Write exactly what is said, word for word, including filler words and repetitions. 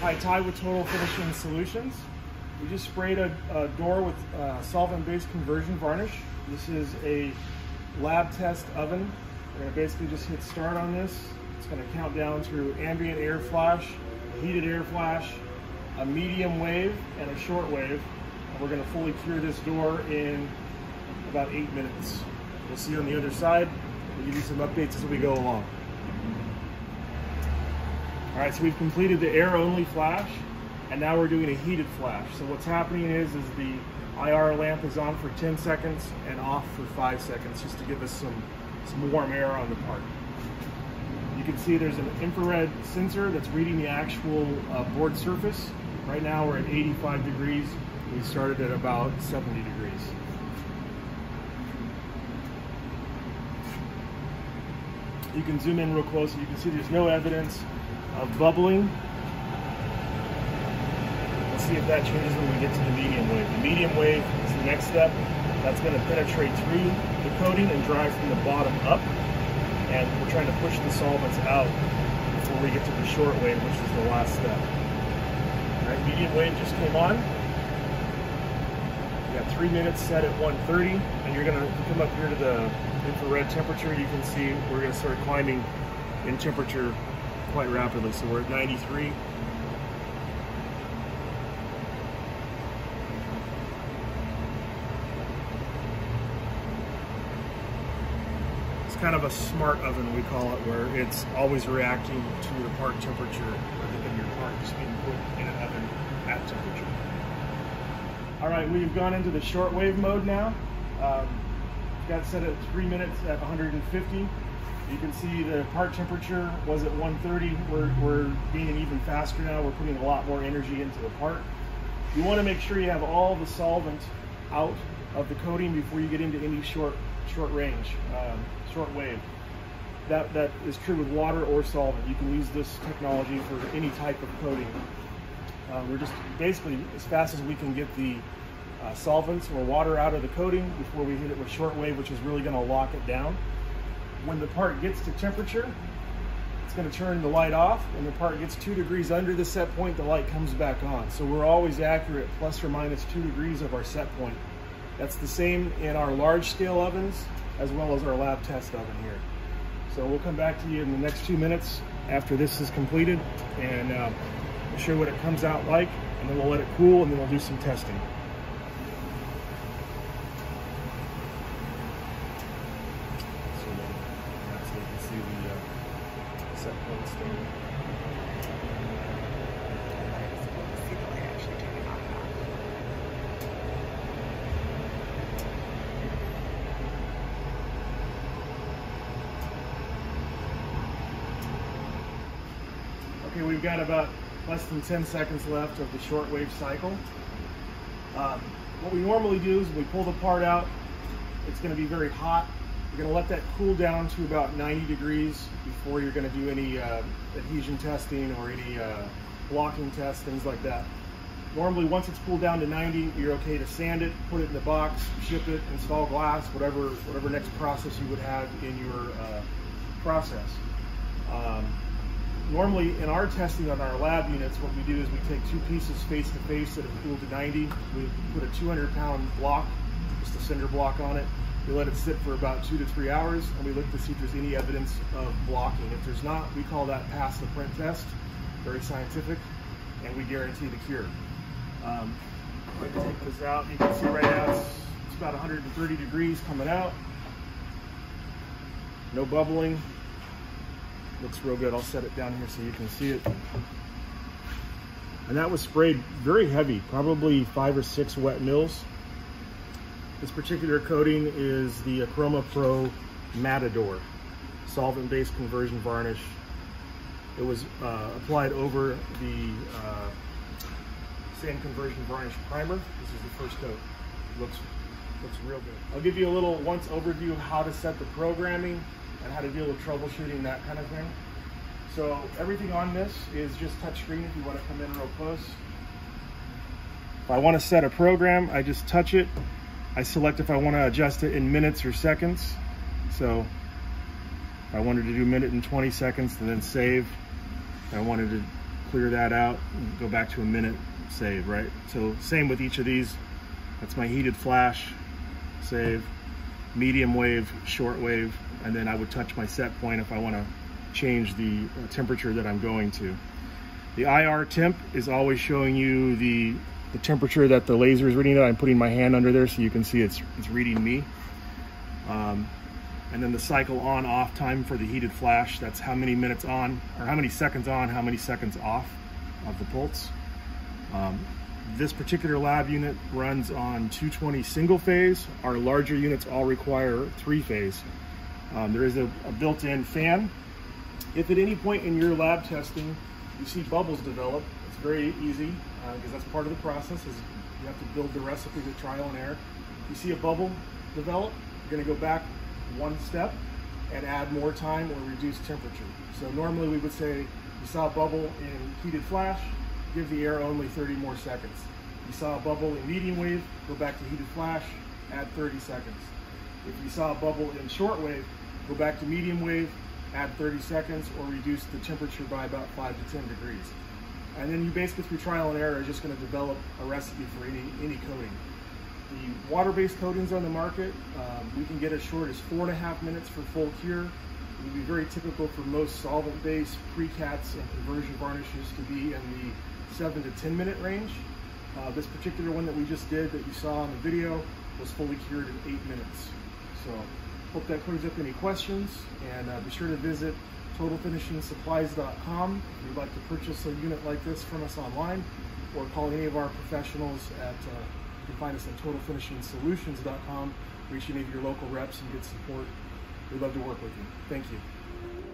Hi, Ty with Total Finishing Solutions. We just sprayed a, a door with uh, solvent-based conversion varnish. This is a lab test oven. We're going to basically just hit start on this. It's going to count down through ambient air flash, a heated air flash, a medium wave, and a short wave. And we're going to fully cure this door in about eight minutes. We'll see you on the other side. We'll give you some updates as we go along. All right, so we've completed the air-only flash, and now we're doing a heated flash. So what's happening is, is the I R lamp is on for ten seconds and off for five seconds, just to give us some, some warm air on the part. You can see there's an infrared sensor that's reading the actual uh, board surface. Right now we're at eighty-five degrees. We started at about seventy degrees. You can zoom in real close and you can see there's no evidence of bubbling. We'll see if that changes when we get to the medium wave. The medium wave is the next step. That's going to penetrate through the coating and dry from the bottom up. And we're trying to push the solvents out before we get to the short wave, which is the last step. All right, medium wave just came on. You got three minutes set at one thirty, and you're going to come up here to the infrared temperature. You can see we're going to start climbing in temperature quite rapidly. So we're at ninety-three. It's kind of a smart oven, we call it, where it's always reacting to the part temperature rather than your part just being put in an oven at temperature. All right, we've gone into the shortwave mode now. Um, got set at three minutes at one hundred fifty. You can see the part temperature was at one thirty. We're, we're being even faster now. We're putting a lot more energy into the part. You want to make sure you have all the solvent out of the coating before you get into any short short range, um, short wave. That, that is true with water or solvent. You can use this technology for any type of coating. Uh, we're just basically, as fast as we can get the uh, solvents or water out of the coating before we hit it with short wave, which is really going to lock it down. When the part gets to temperature, it's going to turn the light off. When the part gets two degrees under the set point, the light comes back on. So we're always accurate, plus or minus two degrees of our set point. That's the same in our large scale ovens, as well as our lab test oven here. So we'll come back to you in the next two minutes after this is completed, and uh, we'll show you what it comes out like, and then we'll let it cool, and then we'll do some testing. Okay, we've got about less than ten seconds left of the shortwave cycle. Um, what we normally do is we pull the part out. It's going to be very hot. You're going to let that cool down to about ninety degrees before you're going to do any uh, adhesion testing or any uh, blocking tests, things like that. Normally, once it's cooled down to ninety, you're okay to sand it, put it in the box, ship it, install glass, whatever whatever next process you would have in your uh, process. Um, Normally, in our testing on our lab units, what we do is we take two pieces face to face that have cooled to ninety. We put a two hundred pound block, just a cinder block on it. We let it sit for about two to three hours, and we look to see if there's any evidence of blocking. If there's not, we call that pass the print test. Very scientific, and we guarantee the cure. Um, I'm going to take this out. You can see right now it's, it's about one hundred thirty degrees coming out. No bubbling. Looks real good. I'll set it down here so you can see it. And that was sprayed very heavy, probably five or six wet mils. This particular coating is the Chroma Pro Matador solvent-based conversion varnish. It was uh, applied over the uh, same conversion varnish primer. This is the first coat. Looks looks real good. I'll give you a little once overview of how to set the programming and how to deal with troubleshooting, that kind of thing. So everything on this is just touch screen if you want to come in real close. If I want to set a program, I just touch it. I select if I want to adjust it in minutes or seconds. So if I wanted to do a minute and twenty seconds and then save. If I wanted to clear that out, and go back to a minute, save, right? So same with each of these. That's my heated flash, save, medium wave, short wave, and then I would touch my set point if I want to change the temperature that I'm going to. The I R temp is always showing you the, the temperature that the laser is reading. I'm putting my hand under there so you can see it's, it's reading me. Um, and then the cycle on off time for the heated flash, that's how many minutes on, or how many seconds on, how many seconds off of the pulse. Um, this particular lab unit runs on two twenty single phase. Our larger units all require three phase. Um, there is a, a built-in fan. If at any point in your lab testing you see bubbles develop, it's very easy because uh, that's part of the process. Is you have to build the recipe with trial and error. If you see a bubble develop, you're going to go back one step and add more time or reduce temperature. So normally we would say you saw a bubble in heated flash, give the air only thirty more seconds. You saw a bubble in medium wave, go back to heated flash, add thirty seconds. If you saw a bubble in short wave, go back to medium wave, add thirty seconds, or reduce the temperature by about five to ten degrees. And then you basically, through trial and error, are just going to develop a recipe for any, any coating. The water-based coatings on the market, um, we can get as short as four and a half minutes for full cure. It would be very typical for most solvent-based precats and conversion varnishes to be in the seven to ten minute range. Uh, this particular one that we just did that you saw in the video was fully cured in eight minutes. So hope that clears up any questions, and uh, be sure to visit total finishing supplies dot com if you'd like to purchase a unit like this from us online, or call any of our professionals at, uh, you can find us at total finishing solutions dot com, reach any of your local reps and get support. We'd love to work with you. Thank you.